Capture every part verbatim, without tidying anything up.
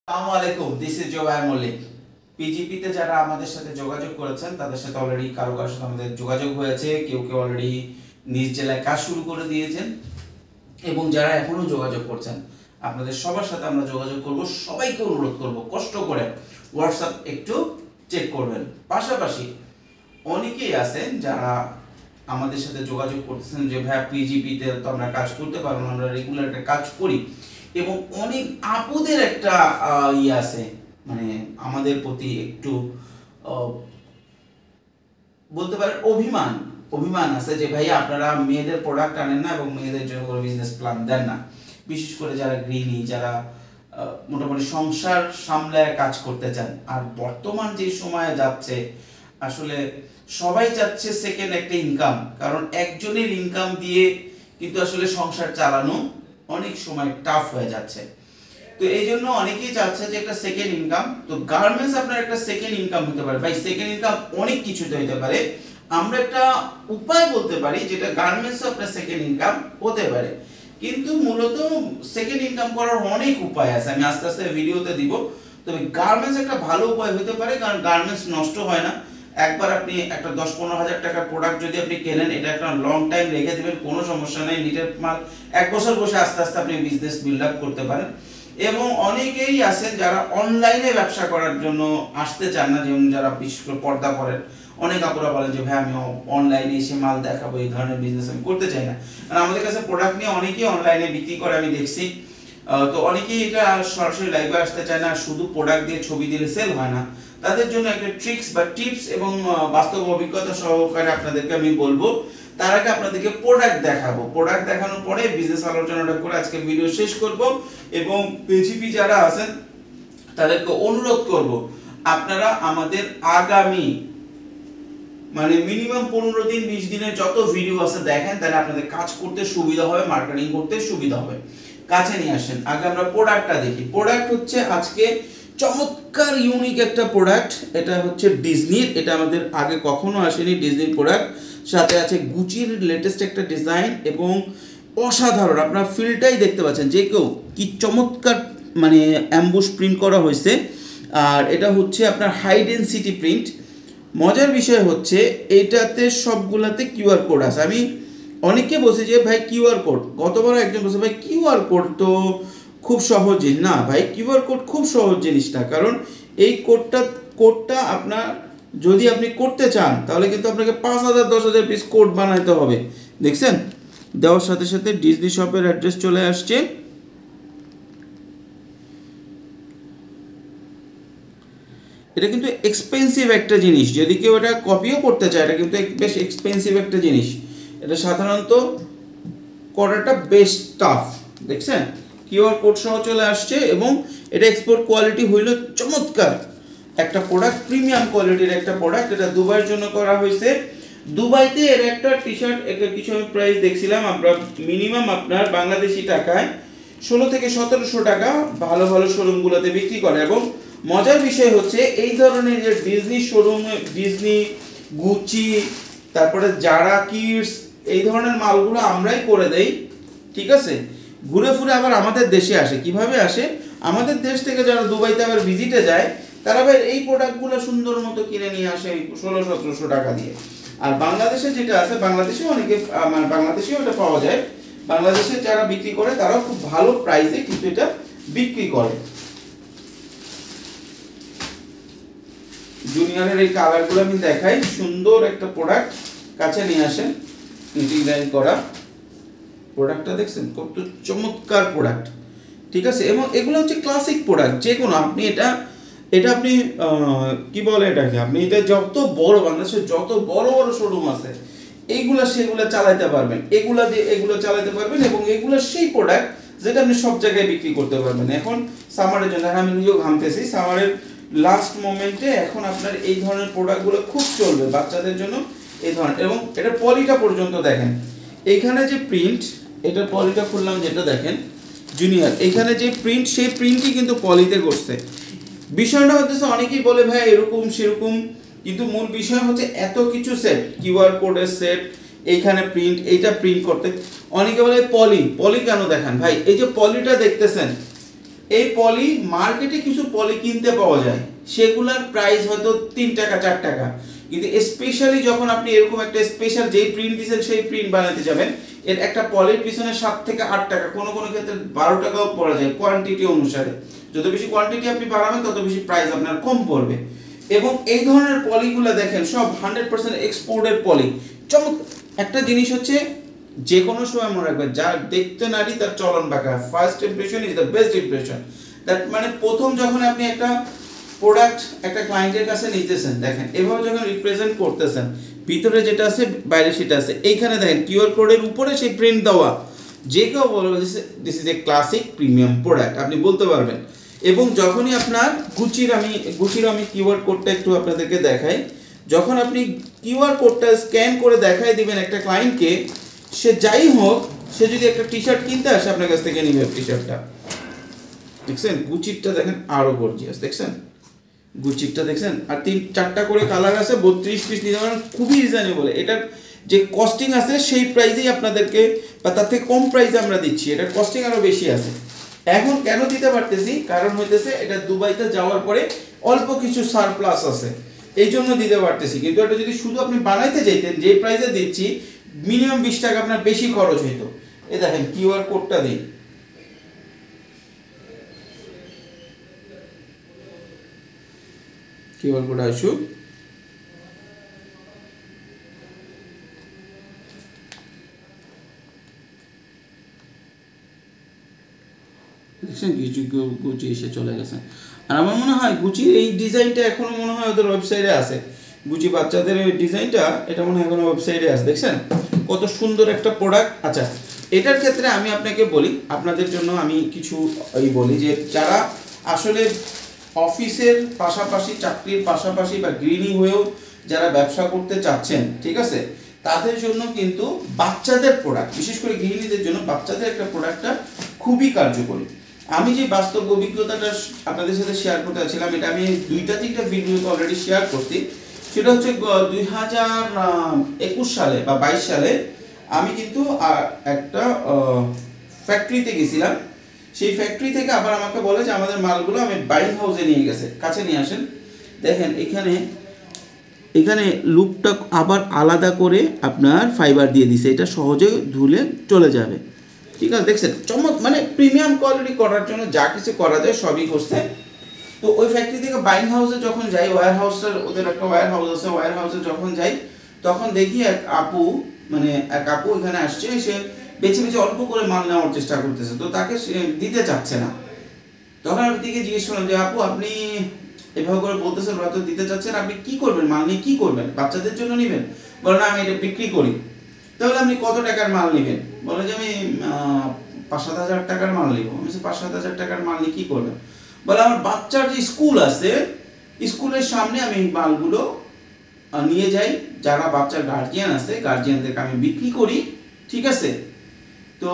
আসসালামু আলাইকুম, this is Jobayer Mallik. PGP তে যারা আমাদের সাথে যোগাযোগ করেছেন তাদের সাথে অলরেডি কারো কারোর সাথে আমাদের যোগাযোগ হয়েছে, কেউ কেউ অলরেডি নিজ জেলায় কাজ শুরু করে দিয়েছেন এবং যারা এখনো যোগাযোগ করছেন আপনাদের সবার সাথে আমরা যোগাযোগ করব। সবাইকে অনুরোধ করব কষ্ট করে হোয়াটসঅ্যাপ একটু চেক করবেন। পাশাপাশি অনেকেই আছেন যারা আমাদের সাথে যোগাযোগ করতেছেন যে ভাইয়া পিজিপি তে তো আমরা কাজ করতে পারবো না, আমরা রেগুলার একটা কাজ করি, এবং অনেক আপুদের একটা ইয়ে আছে, মানে আমাদের প্রতি একটু বলতে পারেন অভিমান অভিমান আছে যে ভাই আপনারা মেয়েদের প্রোডাক্ট আনেন না এবং মেয়েদের জন্য কোনো বিজনেস প্ল্যান দেন না। বিশেষ করে যারা গৃহিণী, যারা মোটামুটি সংসার সামলায় কাজ করতে চান। আর বর্তমান যে সময়ে যাচ্ছে আসলে সবাই চাচ্ছে সেকেন্ড একটা ইনকাম, কারণ একজনের ইনকাম দিয়ে কিন্তু আসলে সংসার চালানো অনেক সময় টাফ হয়ে যাচ্ছে। তো এই জন্য অনেকেই চাচ্ছে যে একটা সেকেন্ড ইনকাম। তো গার্মেন্টস আপনার একটা সেকেন্ড ইনকাম হতে পারে। ভাই সেকেন্ড ইনকাম অনেক কিছুতে হতে পারে, আমরা একটা উপায় বলতে পারি যেটা গার্মেন্টস আপনার সেকেন্ড ইনকাম হতে পারে, কিন্তু মূলত সেকেন্ড ইনকাম করার অনেক উপায় আছে, আমি আস্তে আস্তে ভিডিওতে দিব। তবে গার্মেন্টস একটা ভালো উপায় হতে পারে, কারণ গার্মেন্টস নষ্ট হয় না। একবার আপনি একটা দশ পনেরো হাজার টাকার প্রোডাক্ট যদি আপনি কেনেন, এটা একটা লং টাইম রেখে দেবেন, কোনো সমস্যা নেই। নিটের মাল এক বছর বসে আস্তে আস্তে আপনি বিজনেস বিল্ড আপ করতে পারেন। এবং অনেকেই আছেন যারা অনলাইনে ব্যবসা করার জন্য আসতে চান না, যেমন যারা বিশেষ করে পর্দা করেন। অনেক আপুরা বলেন যে ভাই আমি অনলাইনে এসে মাল দেখাবো, এই ধরনের বিজনেস আমি করতে চাই না। কারণ আমাদের কাছে প্রোডাক্ট নিয়ে অনেকেই অনলাইনে বিক্রি করে, আমি দেখছি। তো অনেকেই এটা সরাসরি লাইভে আসতে চায় না, শুধু প্রোডাক্ট দিয়ে ছবি দিলে সেল হয় না। তাদের জন্য একটা ট্রিক্স বা টিপস এবং বাস্তব অভিজ্ঞতা সহকারে আপনাদেরকে আমি বলবো। তার আগে আপনাদেরকে প্রোডাক্ট দেখাবো, প্রোডাক্ট দেখানোর পরে বিজনেস আলোচনাটা করে আজকে ভিডিও শেষ করব। এবং পিজিপি যারা আছেন তাদেরকে অনুরোধ করব আপনারা আমাদের আগামী মানে মিনিমাম পনেরো দিন বিশ দিনের যত ভিডিও আছে দেখেন, তাহলে আপনাদের কাজ করতে সুবিধা হবে, মার্কেটিং করতে সুবিধা হবে। কাছে নিয়ে আসেন। আগে আমরা প্রোডাক্টটা দেখি। প্রোডাক্ট হচ্ছে আজকে চমৎকার ইউনিক একটা প্রোডাক্ট, এটা হচ্ছে ডিজনির, এটা আমাদের আগে কখনো আসেনি ডিজনির প্রোডাক্ট। সাথে আছে গুচির লেটেস্ট একটা ডিজাইন এবং অসাধারণ, আপনারা ফিলটাই দেখতে পাচ্ছেন যে কেউ কি চমৎকার মানে অ্যাম্বুশ প্রিন্ট করা হয়েছে। আর এটা হচ্ছে আপনার হাই ডেনসিটি প্রিন্ট। মজার বিষয় হচ্ছে এইটাতে সবগুলাতে কিউআর কোড আছে। আমি অনেকে বলছি যে ভাই কিউআর কোড, গতবার একজন বলছে ভাই কিউআর কোড তো খুব সহজ জিনিস না। ভাই কিউআর কোড খুব সহজ জিনিস না, কারণ এই কোডটা কোডটা আপনার যদি আপনি করতে চান তাহলে কিন্তু আপনাকে পাঁচ হাজার দশ হাজার পিস কোড বানাইতে হবে। দেখছেন দেওয়ার সাথে সাথে ডিজনি শপের অ্যাড্রেস চলে আসছে। এটা কিন্তু এক্সপেন্সিভ একটা জিনিস, যদি কেউ এটা কপিও করতে চায় এটা কিন্তু বেশ এক্সপেন্সিভ একটা জিনিস। এটা সাধারণত করাটা বেশ টাফ। দেখছেন কিউআর কোড সহ চলে আসছে এবং এটা এক্সপোর্ট কোয়ালিটি হইল চমৎকার একটা প্রোডাক্ট, প্রিমিয়াম কোয়ালিটির একটা প্রোডাক্ট। এটা দুবাইয়ের জন্য করা হয়েছে। দুবাইতে এর একটা টি শার্ট একটা কিছু আমি প্রাইস দেখছিলাম, আমরা মিনিমাম আপনার বাংলাদেশি টাকায় ষোলো থেকে সতেরোশো টাকা ভালো ভালো শোরুমগুলোতে বিক্রি করে। এবং মজার বিষয় হচ্ছে এই ধরনের যে ডিজনি শোরুম, ডিজনি, গুচি, তারপরে জারা কিডস, এই ধরনের মালগুলো আমরাই করে দেই, ঠিক আছে। ঘুরে ফুরে আবার আমাদের দেশে আসে। কিভাবে আসে? আমাদের দেশ থেকে যারা দুবাইতে আবার ভিজিটে যায় তারা আবার এই প্রোডাক্টগুলো সুন্দর মতো কিনে নিয়ে আসে ষোলো সতেরোশো টাকা দিয়ে। আর বাংলাদেশে যেটা আছে, বাংলাদেশেও অনেকে মানে বাংলাদেশেও এটা পাওয়া যায়। বাংলাদেশে যারা বিক্রি করে তারাও খুব ভালো প্রাইসে কিন্তু এটা বিক্রি করে। জুনিয়রের এই কালারগুলো আমি দেখাই, সুন্দর একটা প্রোডাক্ট, কাছে নিয়ে আসেন। ডিজাইন করা প্রোডাক্টটা দেখছেন কত চমৎকার প্রোডাক্ট, ঠিক আছে। এবং এগুলো হচ্ছে ক্লাসিক প্রোডাক্ট, যে কোনো আপনি এটা এটা আপনি কি বলে এটাকে, আপনি এটা যত বড় বাংলাদেশের যত বড় বড় শোরুম আছে এইগুলা সেগুলো চালাইতে পারবেন, এগুলা দিয়ে এগুলো চালাতে পারবেন। এবং এগুলো সেই প্রোডাক্ট যেটা আপনি সব জায়গায় বিক্রি করতে পারবেন। এখন সামারের জন্য আমি নিজেও ঘামতেছি, সামারের লাস্ট মোমেন্টে এখন আপনার এই ধরনের প্রোডাক্টগুলো খুব চলবে বাচ্চাদের জন্য এই ধরনের। এবং এটা পলিটা পর্যন্ত দেখেন, এইখানে যে প্রিন্ট, এটা পলিটা খুললাম যেটা দেখেন জুনিয়র, এখানে যে প্রিন্ট সেই প্রিন্টই কিন্তু পলিতে করছে। বিষয়টা হচ্ছে অনেকেই বলে ভাই এরকম সেরকম, কিন্তু মূল বিষয় হচ্ছে এত কিছু সেট, কিউআর কোডের সেট, এইখানে প্রিন্ট, এইটা প্রিন্ট করতে। অনেকে বলে পলি, পলি কেন দেখান ভাই? এই যে পলিটা দেখতেছেন এই পলি মার্কেটে কিছু পলি কিনতে পাওয়া যায়, সেগুলোর প্রাইস হয়তো তিন টাকা চার টাকা, কিন্তু স্পেশালি যখন আপনি এরকম একটা স্পেশাল যেই প্রিন্ট দিচ্ছেন সেই প্রিন্ট বানাতে যাবেন, এর একটা পলির পিছনে সাত থেকে আট টাকা, কোনো কোনো ক্ষেত্রে বারো টাকাও পড়ে যায় কোয়ান্টিটি অনুসারে। যত বেশি কোয়ান্টিটি আপনি বাড়াবেন তত বেশি প্রাইস আপনার কম পড়বে। এবং এই ধরনের পলিগুলো দেখেন সব হান্ড্রেড পার্সেন্ট এক্সপোর্টেড পলি। চমক একটা জিনিস হচ্ছে, যে কোনো সময় মনে রাখবেন, যা দেখতে নারী তার চলন বাঁকা, first impression is the best impression. That মানে প্রথম যখন আপনি একটা প্রোডাক্ট একটা ক্লায়েন্টের কাছে নিতেছেন, দেখেন এভাবে যখন রিপ্রেজেন্ট করতেছেন, ভিতরে যেটা আছে বাইরে সেটা আছে, এইখানে দেখেন কিউআর কোডের উপরে সেই প্রিন্ট দেওয়া, যে কেউ বলবে this is a classic premium product, আপনি বলতে পারবেন। এবং যখনই আপনার গুচির আমি গুচির আমি কিউআর কোডটা একটু আপনাদেরকে দেখাই, যখন আপনি কিউআর কোডটা স্ক্যান করে দেখাই দিবেন একটা ক্লায়েন্টকে, সে যাই হোক, সে যদি একটা টি শার্ট কিনতে আসে আপনার কাছ থেকে নিবে টি শার্টটা, দেখছেন গুচিরটা দেখেন আরো গর্জিয়াস, দেখছেন গুচিরটা দেখছেন, আর তিন চারটা করে কালার আছে, বত্রিশ পিস নিতে পারেন, খুবই রিজনেবল। এটার যে কস্টিং আছে সেই প্রাইসেই আপনাদেরকে বা তার থেকে কম প্রাইসে আমরা দিচ্ছি, এটার কস্টিং আরও বেশি আছে। এখন কেন দিতে পারতেছি, কারণ হইতেছে এটা দুবাইতে যাওয়ার পরে অল্প কিছু সারপ্লাস আছে, এই জন্য দিতে পারতেছি। কিন্তু এটা যদি শুধু আপনি বানাইতে চাইতেন, যে প্রাইসে দিচ্ছি মিনিমাম বিশ টাকা আপনার বেশি খরচ হইতো। এই দেখেন কিউআর কোডটা দিই, কিউআর কোড আসুক, দেখছেন কিছু গুচি এসে চলে গেছে। আর আমার মনে হয় গুচির এই ডিজাইনটা এখনো মনে হয় ওদের ওয়েবসাইটে আছে, গুচি বাচ্চাদের ওই ডিজাইনটা, এটা মনে হয় এখনো ওয়েবসাইটে আছে। দেখছেন কত সুন্দর একটা প্রোডাক্ট। আচ্ছা, এটার ক্ষেত্রে আমি আপনাকে বলি, আপনাদের জন্য আমি কিছু এই বলি, যে যারা আসলে অফিসের পাশাপাশি, চাকরির পাশাপাশি বা গৃহিণী হয়েও যারা ব্যবসা করতে চাচ্ছেন, ঠিক আছে, তাদের জন্য কিন্তু বাচ্চাদের প্রোডাক্ট, বিশেষ করে গৃহিণীদের জন্য বাচ্চাদের একটা প্রোডাক্টটা খুবই কার্যকরী। আমি যে বাস্তব অভিজ্ঞতাটা আপনাদের সাথে শেয়ার করতে চাচ্ছিলাম, এটা আমি দুইটা তিনটা ভিডিওতে অলরেডি শেয়ার করছি। সেটা হচ্ছে দুই হাজার একুশ সালে বা বাইশ সালে আমি কিন্তু একটা ফ্যাক্টরিতে গেছিলাম। সেই ফ্যাক্টরি থেকে আবার আমাকে বলে যে আমাদের মালগুলো আমি বাইং হাউসে নিয়ে গেছে, কাছে নিয়ে আসেন। দেখেন এখানে এখানে লুপটা আবার আলাদা করে আপনার ফাইবার দিয়ে দিছে, এটা সহজে ধুলে চলে যাবে, ঠিক আছে। দেখছেন চমক, মানে প্রিমিয়াম কোয়ালিটি করার জন্য যা কিছু করা যায় সবই করছে। তো ওই ফ্যাক্টরি থেকে বাইং হাউসে যখন যাই, ওয়্যার হাউসটার ওদের একটা ওয়্যার হাউস আছে, ওয়্যার হাউসে যখন যাই তখন দেখি এক আপু, মানে এক আপু এখানে আসছে, সে বেছে বেছে অল্প করে মাল নেওয়ার চেষ্টা করতেছে, তো তাকে সে দিতে চাচ্ছে না। তখন আমি দিকে জিজ্ঞেস করলাম যে আপু আপনি এভাবে করে বলতেছেন, হয়তো দিতে চাচ্ছেন, আপনি কি করবেন, মাল নিয়ে কি করবেন, বাচ্চাদের জন্য নেবেন? বলে না, আমি এটা বিক্রি করি। তাহলে আপনি কত টাকার মাল নেবেন? বলে যে আমি পাঁচ সাত হাজার টাকার মাল নিব। আমি পাঁচ সাত হাজার টাকার মাল নিয়ে কি করবেন? বলে আমার বাচ্চার যে স্কুল আছে, স্কুলের সামনে আমি মালগুলো নিয়ে যাই, যারা বাচ্চার গার্জিয়ান আছে গার্জিয়ানদেরকে আমি বিক্রি করি, ঠিক আছে। তো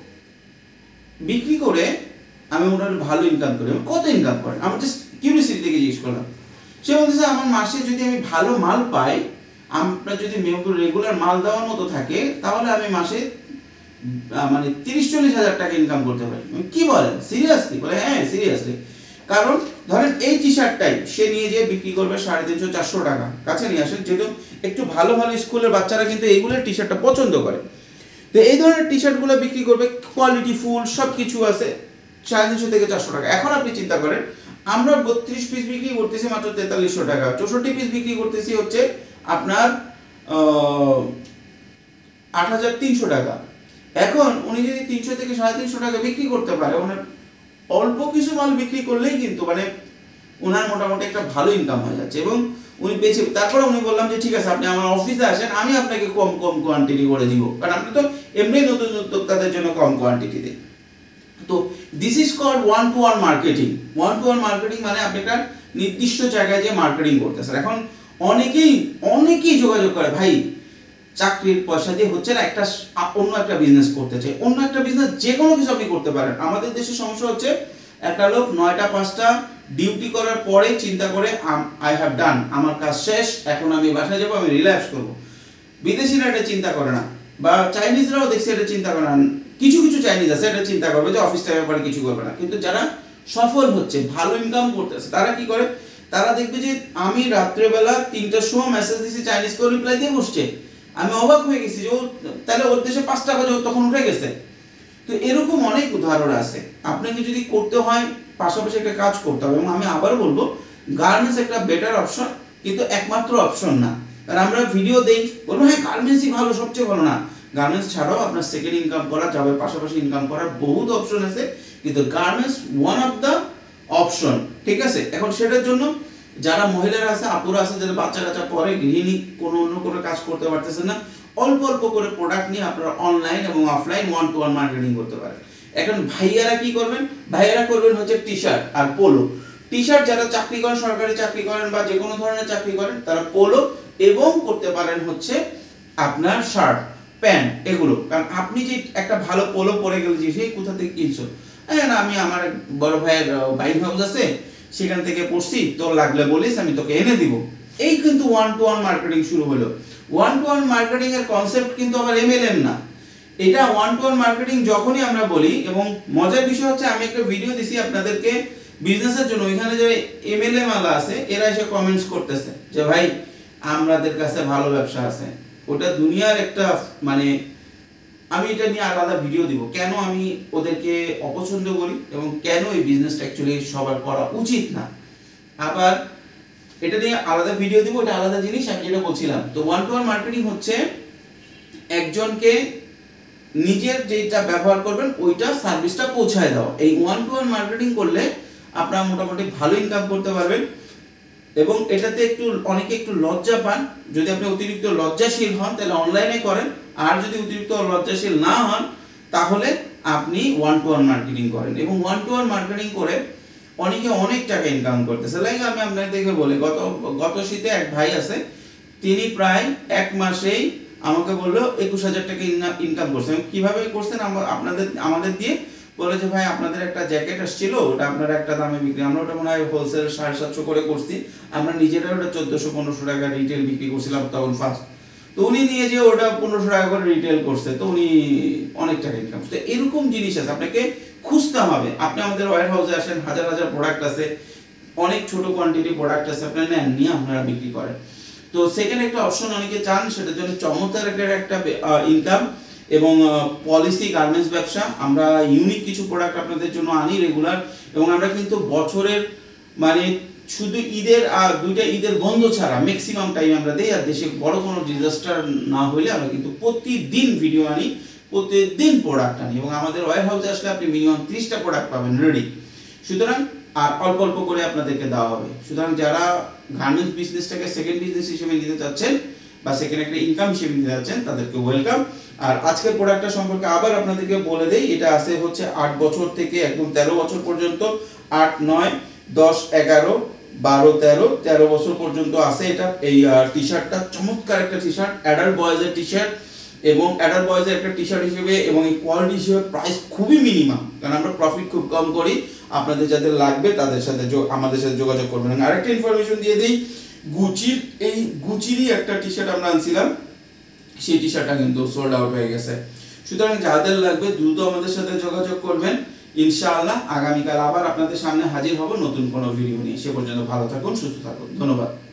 বিক্রি করে আমি ওনার ভালো ইনকাম করি। কত ইনকাম করেন? আমি জাস্ট কিউরিওসিটি থেকে জিজ্ঞেস করলাম। সে বলতেছে আমার মাসে যদি আমি ভালো মাল পাই, আপনার যদি রেগুলার মাল দেওয়ার মতো থাকে, তাহলে আমি মাসে মানে তিরিশ চল্লিশ হাজার টাকা ইনকাম করতে পারি। কি বলেন, সিরিয়াসলি? বলে হ্যাঁ সিরিয়াসলি। কারণ ধরেন এই টি শার্টটাই সে নিয়ে যেয়ে বিক্রি করবে সাড়ে তিনশো চারশো টাকা, কাছে নিয়ে আসেন, যেহেতু একটু ভালো ভালো স্কুলের বাচ্চারা কিন্তু এইগুলোর টি শার্টটা পছন্দ করে। তো এই ধরনের টি শার্টগুলো বিক্রি করবে, কোয়ালিটি ফুল সব কিছু আছে, সাড়ে তিনশো থেকে চারশো টাকা। এখন আপনি চিন্তা করেন, আমরা বত্রিশ পিস বিক্রি করতেছি মাত্র তেতাল্লিশশো টাকা, চৌষট্টি পিস বিক্রি করতেছি হচ্ছে আপনার আট হাজার তিনশো টাকা। এখন উনি যদি তিনশো থেকে সাড়ে তিনশো টাকা বিক্রি করতে পারে, ওনার অল্প কিছু মাল বিক্রি করলেই কিন্তু মানে ওনার মোটামুটি একটা ভালো ইনকাম হয়ে যাচ্ছে। এবং উনি বেঁচে, তারপরে উনি বললাম যে ঠিক আছে আপনি আমার অফিসে আসেন, আমি আপনাকে কম কম কোয়ান্টিটি করে দিব, কারণ আপনি তো এমনি নতুন উদ্যোক্তাদের জন্য কম কোয়ান্টিটি দেন। তো this is called one to one marketing. One to one marketing মানে আপনি একটা নির্দিষ্ট জায়গায় যে মার্কেটিং করতেছেন। এখন অনেকেই অনেকেই যোগাযোগ করে, ভাই চাকরির পয়সা দিয়ে হচ্ছে না, একটা অন্য একটা বিজনেস করতে চাই, অন্য একটা বিজনেস যে কোনো কিছু আপনি করতে পারেন। আমাদের দেশে সমস্যা হচ্ছে, একটা লোক নয়টা পাঁচটা ডিউটি করার পরে চিন্তা করে আই হ্যাভ ডান, আমার কাজ শেষ, এখন আমি বাসায় যাবো, আমি রিল্যাক্স করবো। বিদেশিরা এটা চিন্তা করে না, বা চাইনিজরাও দেখছে এটা চিন্তা করে না। কিছু কিছু চাইনিজ আছে এটা চিন্তা করবে যে অফিস টাইমের পরে কিছু করবে না, কিন্তু যারা সফল হচ্ছে, ভালো ইনকাম করতেছে, তারা কি করে, তারা দেখবে যে আমি রাত্রেবেলা তিনটার সময় মেসেজ দিছি, চাইনিজ করে রিপ্লাই দিয়ে বসছে, আমি অবাক হয়ে গেছি যে ও তাহলে ওর দেশে পাঁচটা বাজে তখন উঠে গেছে। তো এরকম অনেক উদাহরণ আছে। আপনাকে যদি করতে হয় পাশাপাশি একটা কাজ করতে হবে, এবং আমি আবার বলবো গার্মেন্টস একটা বেটার অপশন, কিন্তু একমাত্র অপশন না। কারণ আমরা ভিডিও দেই, বলবো হ্যাঁ গার্মেন্টসই ভালো, সবচেয়ে ভালো, না। গার্মেন্টস ছাড়াও আপনার সেকেন্ড ইনকাম করা যাবে, পাশাপাশি ইনকাম করার বহুত অপশন আছে, কিন্তু garments one of the option, ঠিক আছে। এখন সেটার জন্য যারা মহিলারা আছে, আপুরা আছে, যারা বাচ্চা কাচ্চা পরে, গৃহিণী, কোনো অন্য কোনো কাজ করতে পারতেছেন না, অল্প অল্প করে প্রোডাক্ট নিয়ে আপনারা অনলাইন এবং offline one to one marketing করতে পারেন। এখন ভাইয়ারা কি করবেন, ভাইয়ারা করবেন হচ্ছে টি শার্ট আর পোলো। টি শার্ট যারা চাকরি করেন, সরকারি চাকরি করেন বা যে কোনো ধরনের চাকরি করেন, তারা পোলো এবং করতে পারেন হচ্ছে আপনার শার্ট, প্যান্ট, এগুলো। কারণ আপনি যে একটা ভালো পোলো পরে গেলে যে সেই কোথা থেকে কিনছো, হ্যাঁ না আমি আমার বড় ভাইয়ের বাইং হাউস আছে সেখান থেকে পড়ছি, তোর লাগলে বলিস আমি তোকে এনে দিব, এই কিন্তু ওয়ান টু ওয়ান মার্কেটিং শুরু হলো। ওয়ান টু ওয়ান মার্কেটিং এর কনসেপ্ট কিন্তু আবার এমএলএম না, এটা ওয়ান টু ওয়ান মার্কেটিং যখনই আমরা বলি। এবং মজার বিষয় হচ্ছে আমি একটা ভিডিও দিছি আপনাদেরকে বিজনেসের জন্য, ওইখানে যে এমএলএম ওয়ালা আছে এরা এসে কমেন্টস করতেছে যে ভাই আমাদের কাছে ভালো ব্যবসা আছে, ওটা দুনিয়ার একটা মানে, আমি এটা নিয়ে আলাদা ভিডিও দিব, কেন আমি ওদেরকে অপছন্দ করি এবং কেন এই বিজনেসটা অ্যাকচুয়ালি সবার করা উচিত না। আবার এটা নিয়ে আলাদা ভিডিও দিব, এটা আলাদা জিনিস। আমি যেটা বলছিলাম, তো ওয়ান টু ওয়ান মার্কেটিং হচ্ছে একজনকে নিজের যেটা ব্যবহার করবেন ওইটা সার্ভিসটা পৌঁছায় দাও। এই ওয়ান টু ওয়ান মার্কেটিং করলে আপনারা মোটামুটি ভালো ইনকাম করতে পারবেন। এবং এটাতে একটু অনেকে একটু লজ্জা পান, যদি আপনি অতিরিক্ত লজ্জাশীল হন তাহলে অনলাইনে করেন, আর যদি অতিরিক্ত লজ্জাশীল না হন তাহলে আপনি ওয়ান টু ওয়ান মার্কেটিং করেন। এবং ওয়ান টু ওয়ান মার্কেটিং করে অনেকে অনেক টাকা ইনকাম করতেছে। লাইক আমি আপনাদেরকে বলি, গত গত শীতে এক ভাই আছে, তিনি প্রায় এক মাসেই আমাকে বললো একুশ হাজার টাকা ইনকাম করছেন। কিভাবে করছেন আপনাদের আমাদের দিয়ে, বলে যে ভাই আপনাদের একটা জ্যাকেট আসছিল, ওটা আপনারা একটা দামে বিক্রি, আমরা ওটা মনে হয় হোলসেল সাড়ে সাতশো করে করছি, আমরা নিজেরা ওটা চোদ্দশো পনেরোশো টাকা রিটেল বিক্রি করছিলাম তখন ফার্স্ট। তো উনি নিয়ে যে ওটা পনেরোশো টাকা করে রিটেল করছে, তো উনি অনেক টাকা ইনকাম করছে। এরকম জিনিস আছে, আপনাকে খুঁজতে হবে। আপনি আমাদের ওয়্যার হাউসে আসেন, হাজার হাজার প্রোডাক্ট আছে, অনেক ছোট কোয়ান্টিটি প্রোডাক্ট আছে, আপনারা নেন, নিয়ে আপনারা বিক্রি করেন। তো সেকেন্ড একটা অপশন অনেকে চান, সেটার জন্য চমৎকার একটা ইনকাম এবং পলিসি গার্মেন্টস ব্যবসা। আমরা ইউনিক কিছু প্রোডাক্ট আপনাদের জন্য আনি রেগুলার, এবং আমরা কিন্তু বছরের মানে শুধু ঈদের আর দুইটা ঈদের বন্ধ ছাড়া ম্যাক্সিমাম টাইম আমরা দেই। আর দেশে বড় কোনো ডিজাস্টার না হইলে আমরা কিন্তু প্রতিদিন ভিডিও আনি, প্রতিদিন প্রোডাক্ট আনি, এবং আমাদের ওয়্যার হাউসে আসলে আপনি মিনিমাম ত্রিশটা প্রোডাক্ট পাবেন রেডি। সুতরাং আর অল্প অল্প করে আপনাদেরকে দেওয়া হবে। সুতরাং যারা গার্মেন্টস বিজনেসটাকে সেকেন্ড বিজনেস হিসেবে নিতে চাচ্ছেন বা সেকেন্ড একটা ইনকাম হিসেবে নিতে চাচ্ছেন, তাদেরকে ওয়েলকাম। আর আজকের প্রোডাক্টটা সম্পর্কে আবার আপনাদেরকে বলে দেই, এটা আছে হচ্ছে আট বছর থেকে একদম তেরো বছর পর্যন্ত, আট নয় দশ এগারো বারো তেরো তেরো বছর পর্যন্ত আছে এটা। এই টি শার্টটা চমৎকার একটা টি শার্ট, অ্যাডাল্ট বয়েজের টি শার্ট, এবং অ্যাডাল্ট বয়েজের একটা টি শার্ট হিসেবে এবং এই কোয়ালিটি হিসেবে প্রাইস খুবই মিনিমাম, কারণ আমরা প্রফিট খুব কম করি। আপনাদের যাদের লাগবে তাদের সাথে আমাদের সাথে যোগাযোগ করবেন। আরেকটা ইনফরমেশন দিয়ে দিই, গুচির এই গুচিরই একটা টি শার্ট আমরা আনছিলাম, সেই টি শার্টটা কিন্তু সোল্ড আউট হয়ে গেছে। সুতরাং যাদের লাগবে দ্রুত আমাদের সাথে যোগাযোগ করবেন। ইনশাআল্লাহ আগামীকাল আবার আপনাদের সামনে হাজির হব নতুন কোনো ভিডিও নিয়ে। সে পর্যন্ত ভালো থাকুন, সুস্থ থাকুন, ধন্যবাদ।